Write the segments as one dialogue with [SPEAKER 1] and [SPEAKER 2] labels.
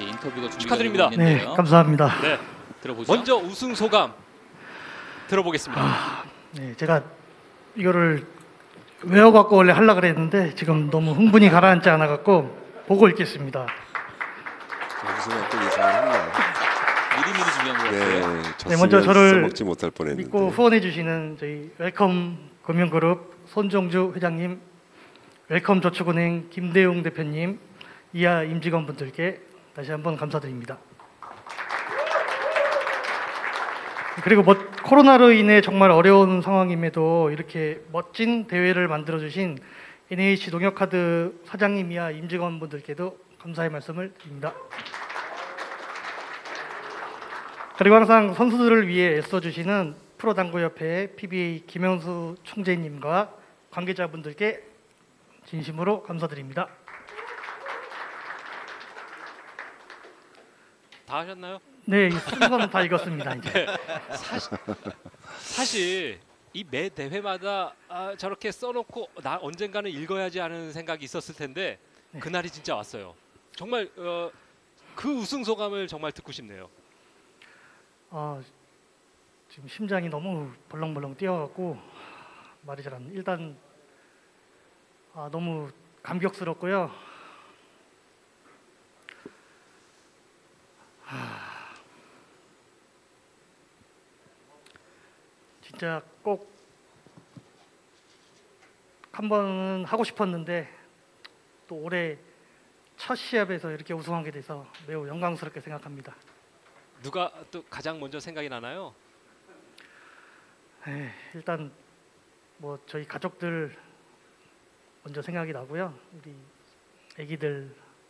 [SPEAKER 1] 이제 인터뷰가
[SPEAKER 2] 축하드립니다.
[SPEAKER 1] 준비가 되고 있는데요.
[SPEAKER 3] 네, 감사합니다.
[SPEAKER 2] 네.
[SPEAKER 1] 들어보죠.
[SPEAKER 2] 먼저 우승 소감 들어보겠습니다.
[SPEAKER 3] 네, 제가 이거를 외워갖고 원래 하려고 그랬는데 지금 너무 흥분이 가라앉지 않아갖고 보고 읽겠습니다.
[SPEAKER 4] 우승할 때 예상을
[SPEAKER 1] 미리미리 준비한 것 같아요.
[SPEAKER 4] 했나요? 네,
[SPEAKER 3] 먼저 저를
[SPEAKER 4] 써먹지 못할 뻔했는데.
[SPEAKER 3] 믿고 후원해주시는 저희 웰컴 금융그룹 손정주 회장님, 웰컴 저축은행 김대웅 대표님, 이하 임직원분들께 다시 한번 감사드립니다. 그리고 코로나로 인해 정말 어려운 상황임에도 이렇게 멋진 대회를 만들어주신 NH농협카드 사장님 이하 임직원분들께도 감사의 말씀을 드립니다. 그리고 항상 선수들을 위해 애써주시는 프로당구협회 PBA 김영수 총재님과 관계자분들께 진심으로 감사드립니다.
[SPEAKER 2] 다 하셨나요?
[SPEAKER 3] 네, 순서는 다 읽었습니다. 이제.
[SPEAKER 2] 사실 이 매 대회마다 저렇게 써놓고 나 언젠가는 읽어야지 하는 생각이 있었을 텐데
[SPEAKER 3] 네.
[SPEAKER 2] 그날이 진짜 왔어요. 정말 그 우승 소감을 정말 듣고 싶네요.
[SPEAKER 3] 지금 심장이 너무 벌렁벌렁 뛰어갖고 말이 잘 안. 일단 너무 감격스럽고요. 진짜 꼭 한 번은 하고 싶었는데 또 올해 첫 시합에서 이렇게 우승하게 돼서 매우 영광스럽게 생각합니다.
[SPEAKER 2] 누가 또 가장 먼저 생각이 나나요?
[SPEAKER 3] 일단 뭐 저희 가족들 먼저 생각이 나고요. 우리 아기들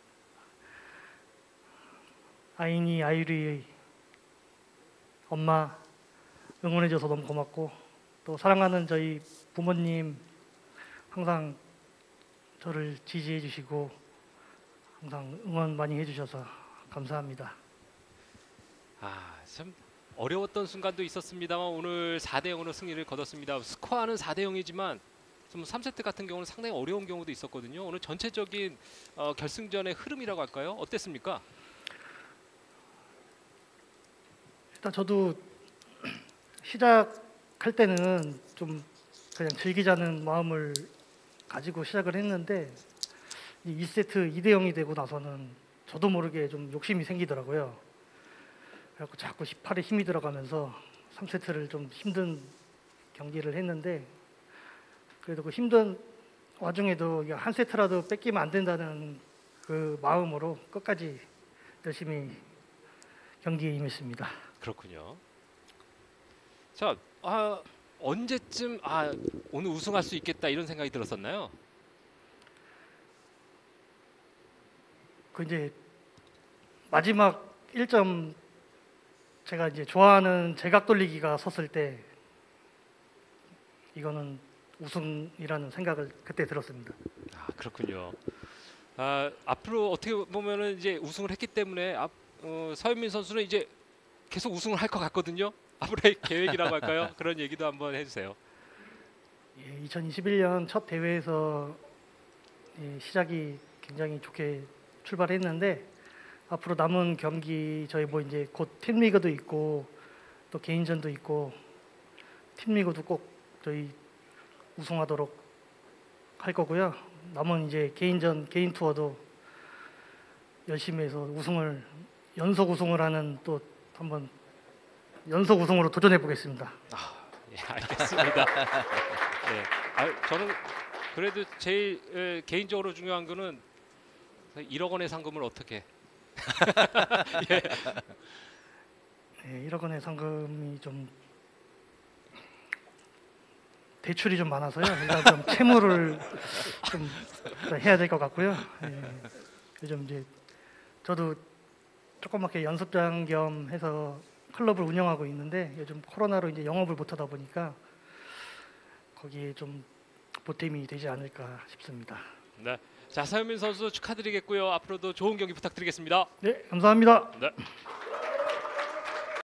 [SPEAKER 3] 아인이 아유리 엄마 응원해줘서 너무 고맙고 또 사랑하는 저희 부모님 항상 저를 지지해 주시고 항상 응원 많이 해주셔서 감사합니다.
[SPEAKER 2] 참 어려웠던 순간도 있었습니다만 오늘 4대 0으로 승리를 거뒀습니다. 스코어는 4대 0이지만 좀 3세트 같은 경우는 상당히 어려운 경우도 있었거든요. 오늘 전체적인 결승전의 흐름이라고 할까요? 어땠습니까?
[SPEAKER 3] 일단 저도 시작할 때는 좀 그냥 즐기자는 마음을 가지고 시작을 했는데 2세트 2대 0이 되고 나서는 저도 모르게 좀 욕심이 생기더라고요. 그래서 자꾸 18에 힘이 들어가면서 3세트를 좀 힘든 경기를 했는데 그래도 그 힘든 와중에도 한 세트라도 뺏기면 안 된다는 그 마음으로 끝까지 열심히 경기에 임했습니다.
[SPEAKER 2] 그렇군요. 자, 언제쯤 오늘 우승할 수 있겠다 이런 생각이 들었었나요?
[SPEAKER 3] 그 이제 마지막 1점 제가 이제 좋아하는 제각 돌리기가 섰을 때 이거는 우승이라는 생각을 그때 들었습니다.
[SPEAKER 2] 그렇군요. 앞으로 어떻게 보면은 이제 우승을 했기 때문에 서현민 선수는 이제 계속 우승을 할 것 같거든요. 앞으로의 계획이라고 할까요? 그런 얘기도 한번 해주세요.
[SPEAKER 3] 2021년 첫 대회에서 시작이 굉장히 좋게 출발했는데 앞으로 남은 경기 저희 뭐 이제 곧 팀리그도 있고 또 개인전도 있고 팀리그도 꼭 저희 우승하도록 할 거고요. 남은 이제 개인전 개인 투어도 열심히 해서 연속 우승을 하는 또 한번 연속 우승으로 도전해 보겠습니다.
[SPEAKER 2] 알겠습니다. 네, 저는 그래도 제일 개인적으로 중요한 거는 1억 원의 상금을 어떻게? 예.
[SPEAKER 3] 네, 1억 원의 상금이 좀 대출이 좀 많아서요. 일단 좀 채무를 좀 해야 될 것 같고요. 요즘 이제 저도 조그맣게 연습장 겸 해서 클럽을 운영하고 있는데 요즘 코로나로 이제 영업을 못하다 보니까 거기에 좀 보탬이 되지 않을까 싶습니다.
[SPEAKER 2] 네, 자 서현민 선수 축하드리겠고요. 앞으로도 좋은 경기 부탁드리겠습니다.
[SPEAKER 3] 네, 감사합니다.
[SPEAKER 2] 네.